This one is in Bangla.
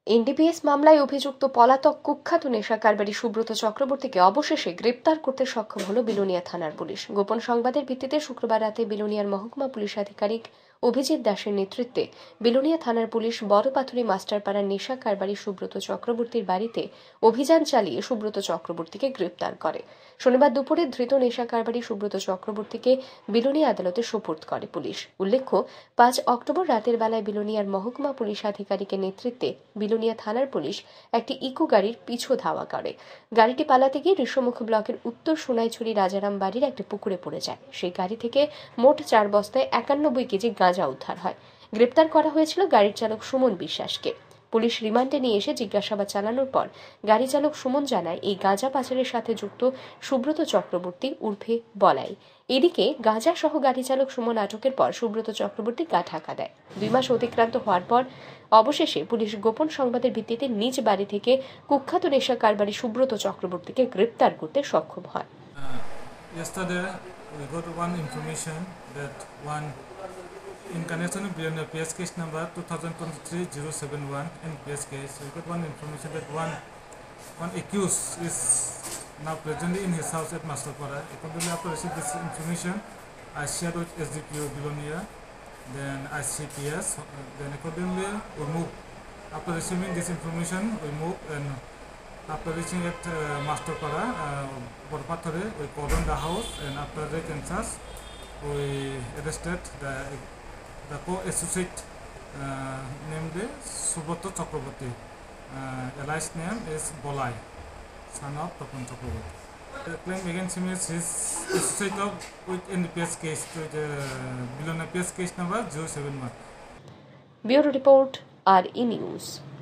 এনডিপিএস মামলায় অভিযুক্ত পলাতক কুখ্যাত নেশা কারবারি সুব্রত চক্রবর্তীকে অবশেষে গ্রেপ্তার করতে সক্ষম হল বিলোনিয়া থানার পুলিশ। গোপন সংবাদের ভিত্তিতে শুক্রবার রাতে বিলোনিয়ার মহকুমা পুলিশ আধিকারিক অভিজিৎ দাসের নেতৃত্বে বিলোনিয়া থানার পুলিশ বড়পাথুরি মাস্টারপাড়ার নেশা কারবারি সুব্রত চক্রবর্তীর বাড়িতে অভিযান চালিয়ে সুব্রত চক্রবর্তীকে গ্রেপ্তার করে। শনিবার দুপুরে ধৃত নেশা কারবারি সুব্রত চক্রবর্তীকে বিলোনিয়া আদালতে সোপর্দ করে পুলিশ। উল্লেখ্য, 5 অক্টোবর রাতের বেলায় বিলোনিয়ার মহকুমা পুলিশ আধিকারিকের নেতৃত্বে বিলোনিয়া থানার পুলিশ একটি ইকো গাড়ির পিছু ধাওয়া করে। গাড়িটি পালাতে গিয়ে ঋষমুখ ব্লকের উত্তর সোনাইছড়ি রাজারাম বাড়ির একটি পুকুরে পড়ে যায়। সেই গাড়ি থেকে মোট 4 বস্তায় 91 কেজি গাঁজা উদ্ধার হয়। গ্রেপ্তার করা হয়েছিল গাড়ির চালক সুমন বিশ্বাসকে। পুলিশ রিমান্ডে নিয়ে এসে জিজ্ঞাসাবাদ চালানোর পর গাড়ি চালক সুমন জানায় এই গাঁজা পাচারের সাথে যুক্ত সুব্রত চক্রবর্তী উর্ফে বলাই। এদিকে গাঁজা সহ গাড়ি চালক সুমন আটকের পর সুব্রত চক্রবর্তী গা ঢাকা দেয়। 2 মাস অতিক্রান্ত হওয়ার পর অবশেষে পুলিশ গোপন সংবাদের ভিত্তিতে নিজ বাড়ি থেকে কুখ্যাত নেশা কারবারি সুব্রত চক্রবর্তীকে গ্রেপ্তার করতে সক্ষম হয়। Yesterday we got one information that one in connection with PS case number 2023-071 NPS case, we got one information that one accused is now presently in his house at Masterpara. Accordingly, after receiving this information, I shared with SDPO Bilonia, then ICPS, then accordingly we move. After receiving this information, we move, and after reaching at Masterpara, Borpathore, we cordoned the house, and after the census, we arrested the co-associate named Subroto Chakraborty. Alias name is Bolai, son of Topon Chakraborty. The claim against him is his associate with NPS case, with Bilonia PS case number 071. Bureau Report, RE News.